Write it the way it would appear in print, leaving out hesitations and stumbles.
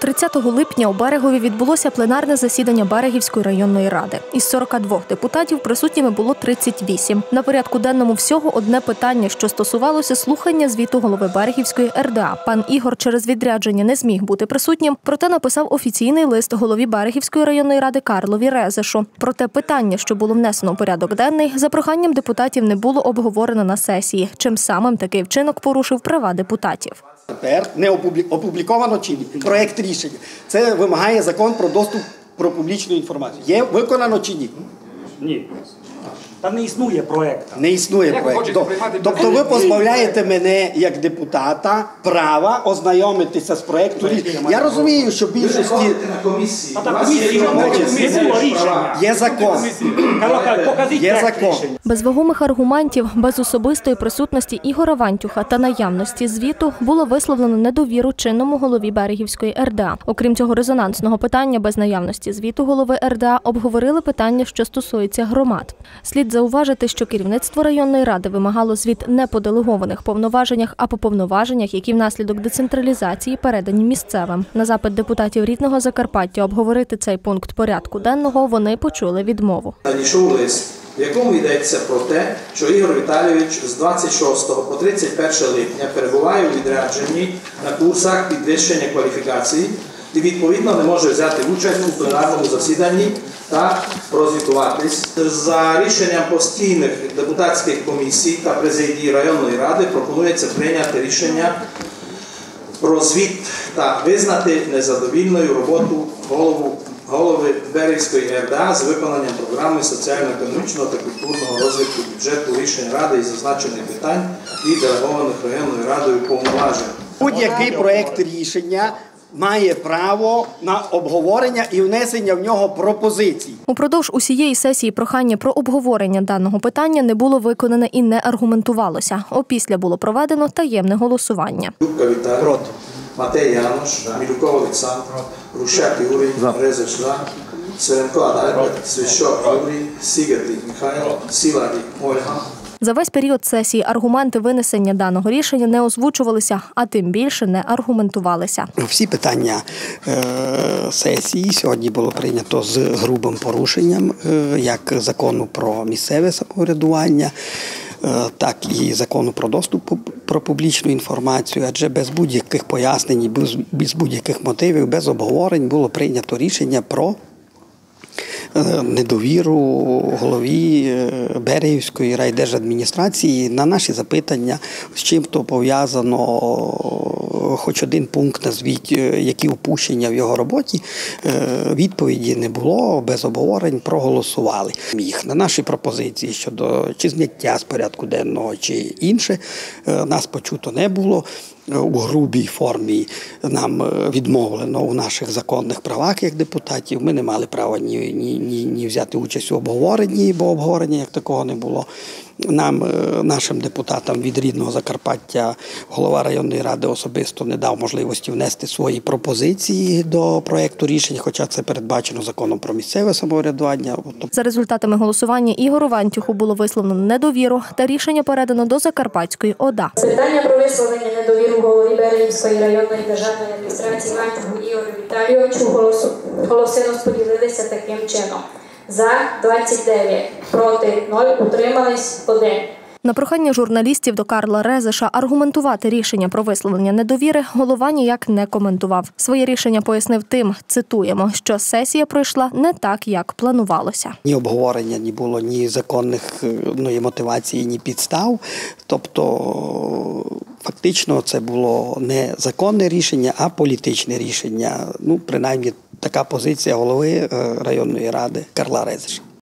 30 липня у Берегові відбулося пленарне засідання Берегівської районної ради. Із 42 депутатів присутніми було 38. На порядку денному всього одне питання, що стосувалося слухання звіту голови Берегівської РДА. Пан Ігор через відрядження не зміг бути присутнім, проте написав офіційний лист голові Берегівської районної ради Карлові Резешу. Проте питання, що було внесено у порядок денний, за проханням депутатів не було обговорено на сесії, чим самим такий вчинок порушив права депутатів. Тепер не опубліковано чи ні проєкт рішення. Це вимагає закон про доступ про публічну інформацію. Є виконано чи ні? Ні. Там не існує проєкту. Не існує проєкту. Тобто ви позбавляєте мене, як депутата, права ознайомитися з проєктом рішення. Я розумію, що більшості... Є закон. Є закон. Без вагомих аргументів, без особистої присутності Ігора Вантюха та наявності звіту було висловлено недовіру чинному голові Берегівської РДА. Окрім цього резонансного питання, без наявності звіту голови РДА обговорили питання, що стосується громад. Слід зауважити, що керівництво районної ради вимагало звіт не по делегованих повноваженнях, а по повноваженнях, які внаслідок децентралізації передані місцевим. На запит депутатів рідного Закарпаття обговорити цей пункт порядку денного вони почули відмову. Надійшов лист, в якому йдеться про те, що Ігор Віталійович з 26 по 31 липня перебуває у відрядженні на курсах підвищення кваліфікації і відповідно не може взяти участь у пленарному засіданні та прозвітуватись. За рішенням постійних депутатських комісій та президії районної ради пропонується прийняти рішення про звіт та визнати незадовільною роботу голови Берегівської РДА з виконанням програми соціально-економічного та культурного розвитку бюджету рішень ради із зазначених питань і делегованих районною радою повноважень. Будь-який проєкт рішення має право на обговорення і внесення в нього пропозицій. Упродовж усієї сесії прохання про обговорення даного питання не було виконане і не аргументувалося. Опісля було проведено таємне голосування. Любка Віталій, Матей Янош, Мілюков Олександр, Рущак Юрій, Резеш за, Сверенко Адальберт, Свищок Юрій, Сігатий Михайло, Сіларій Ольга. За весь період сесії аргументи винесення даного рішення не озвучувалися, а тим більше не аргументувалися. Всі питання сесії сьогодні було прийнято з грубим порушенням як закону про місцеве самоврядування, так і закону про доступ про публічну інформацію, адже без будь-яких пояснень, без будь-яких мотивів, без обговорень було прийнято рішення про недовіру голові Берегівської райдержадміністрації. На наші запитання, з чим то пов'язано хоч один пункт назвіть, які упущення в його роботі, відповіді не було, без обговорень проголосували. На наші пропозиції щодо чи зняття з порядку денного, чи інше, нас почуто не було. У грубій формі нам відмовлено у наших законних правах як депутатів. Ми не мали права ні взяти участь у обговоренні, бо обговорення як такого не було. Нашим депутатам від рідного Закарпаття голова районної ради особисто не дав можливості внести свої пропозиції до проєкту рішень, хоча це передбачено законом про місцеве самоврядування. За результатами голосування Ігору Вантюху було висловлено недовіру та рішення передано до Закарпатської ОДА. Питання про висловлення недовіру голові Берегівської районної державної адміністрації Вантюху Ігорю Віталійовичу голоси розподілилися таким чином. За 29, проти 0, утримались 1. На прохання журналістів до Карла Резеша аргументувати рішення про висловлення недовіри голова ніяк не коментував. Своє рішення пояснив тим, цитуємо, що сесія пройшла не так, як планувалося. Ні обговорення, ні було ні законних мотивацій, ні підстав. Тобто фактично це було не законне рішення, а політичне рішення. Принаймні така позиція голови районної ради Карла Резеша.